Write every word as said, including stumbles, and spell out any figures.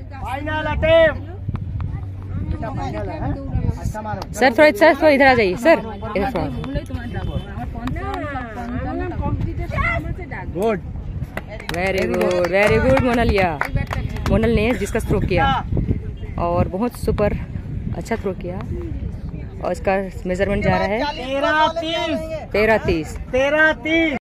Final attempt. Sir थोड़ा sir थोड़ा इधर आ जाइए सर, इधर थोड़ा। Good, very good very good Monalia. Monal ने जिसका थ्रो किया और बहुत सुपर अच्छा थ्रो किया और इसका मेजरमेंट जा रहा है तेरह तीस तेरह तीस तेरह तीस।